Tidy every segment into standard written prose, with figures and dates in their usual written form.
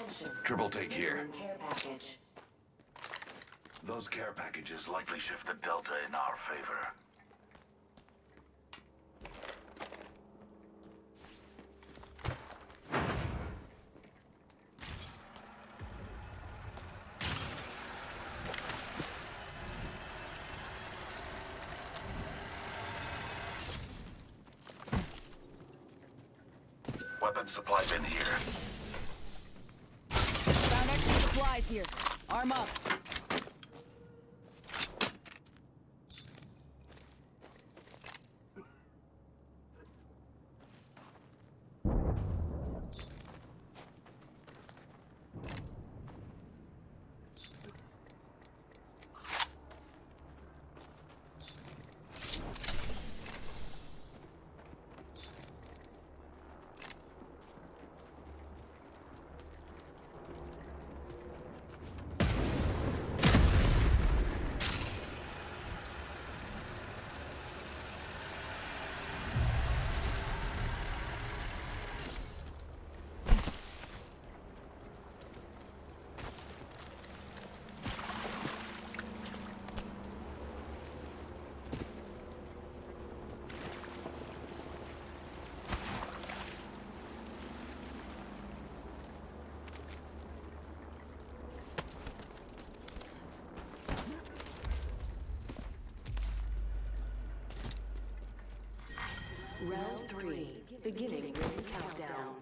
Triple take here. Care package. Those care packages likely shift the Delta in our favor. Weapon supply bin here. Found extra supplies here. Arm up. Round 3. Beginning ring countdown.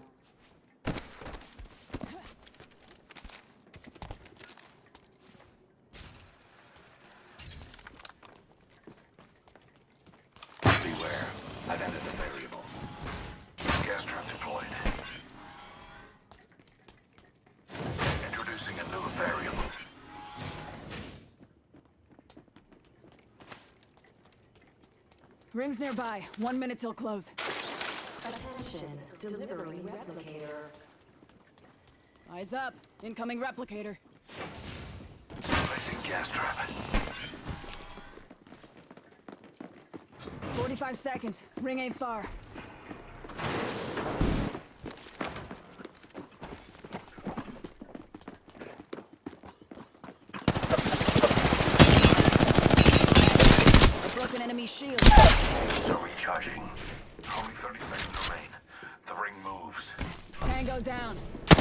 Beware. I've added a variable. Gas trap deployed. Introducing a new variable. Rings nearby. 1 minute till close. Attention. Delivering replicator. Eyes up. Incoming replicator. Placing gas trap. 45 seconds. Ring ain't far. A broken enemy shield. So recharging. Only 30 seconds remain. The ring moves. Tango down.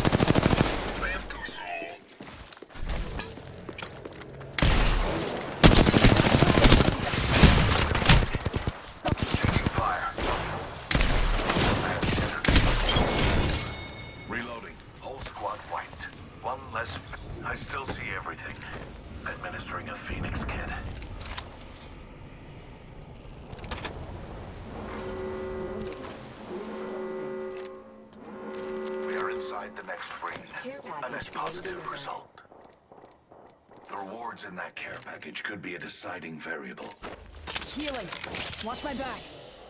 Taking fire. Reloading. Whole squad wiped. One less. I still see everything. Administering a Phoenix kit. We are inside the next ring. A net positive result. The rewards in that care package could be a deciding variable. Healing. Watch my back.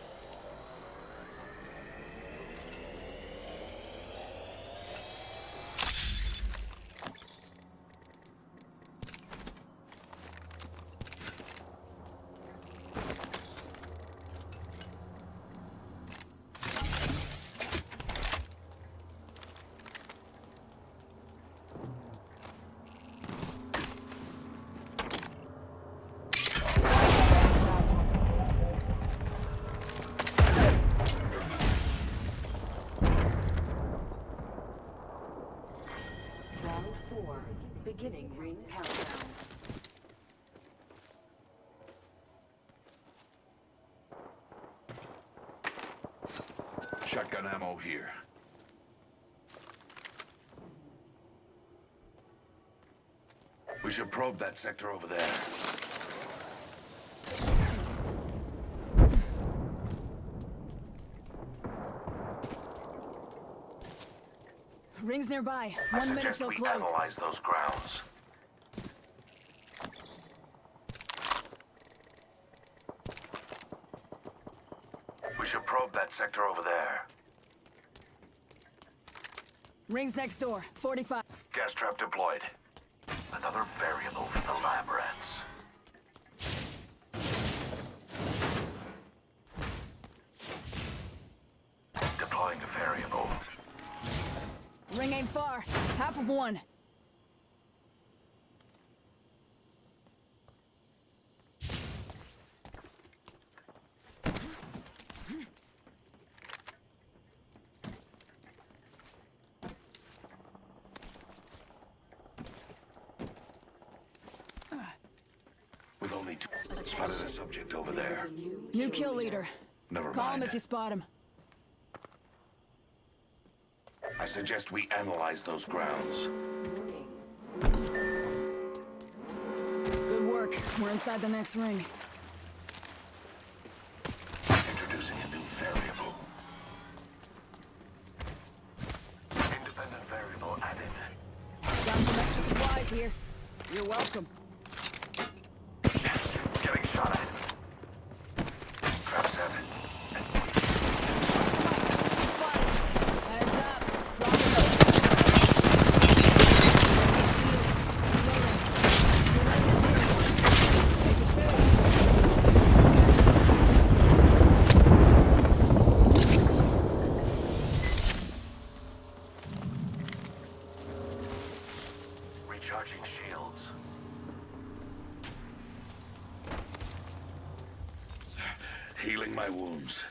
Round 4. Beginning ring countdown. Shotgun ammo here. We should probe that sector over there. Rings nearby. I 1 minute suggest till we close. analyze those grounds. We should probe that sector over there. Rings next door. 45. Gas trap deployed. Another variable for the lab rats. Deploying a variable. Ring ain't far. Half of one. With only two... Spotted a subject over there. New kill leader. Never Call him mind. if you spot him. I suggest we analyze those grounds. Good work. We're inside the next ring. Introducing a new variable. Independent variable added. Got some extra supplies here. You're welcome. Getting shot at. Trap set. Heads up. Drop it. Recharging shields. Healing my wounds.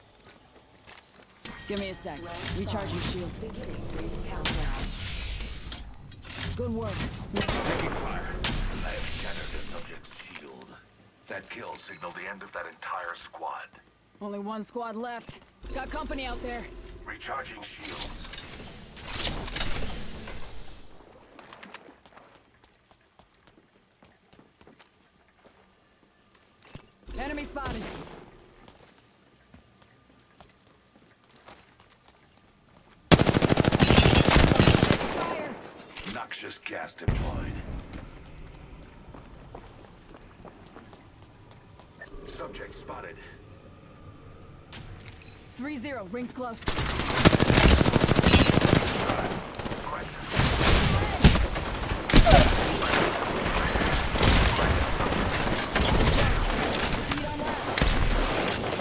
Give me a sec. Recharging shields. Beginning ring countdown. Good work. Taking fire. I have shattered the subject's shield. That kill signaled the end of that entire squad. Only one squad left. Got company out there. Recharging shields. Enemy spotted. Fire! Noxious gas deployed. Subject spotted. 3-0. Rings close. Feet on that.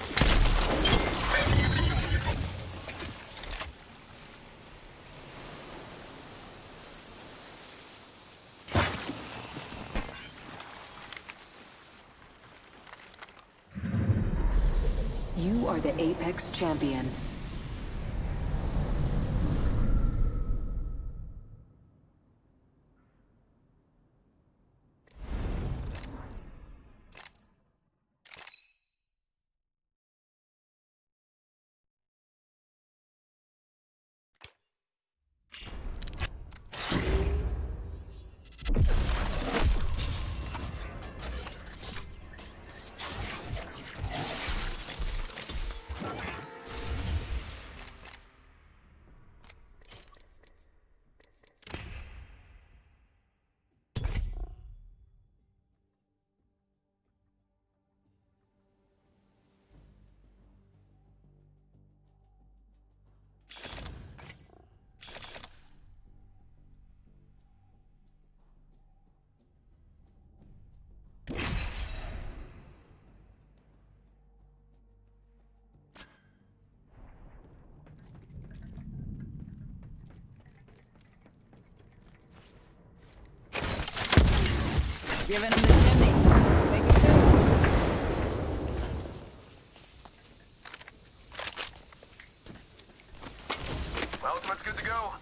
You are the Apex Champions. Giving him the shimmy. Make it two. Well, ultimate's good to go.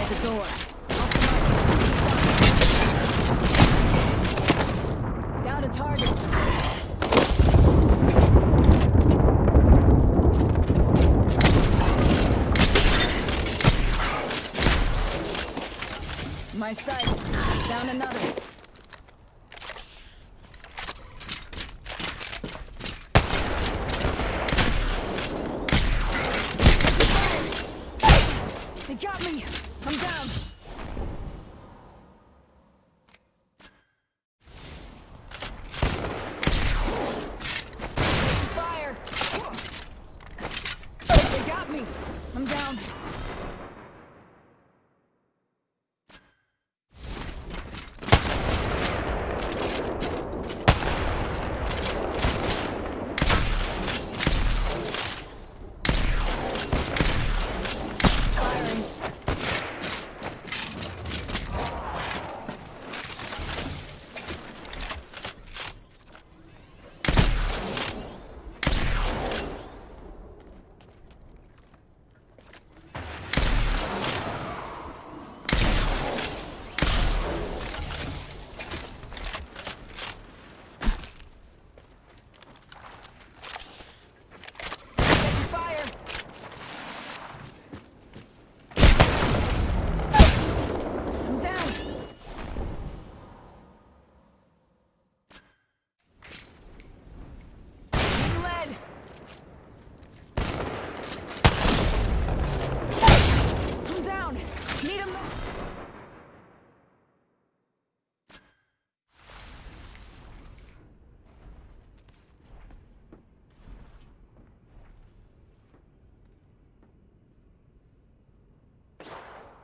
at the door. Down to target. My sights. Down another. They got me! I'm down!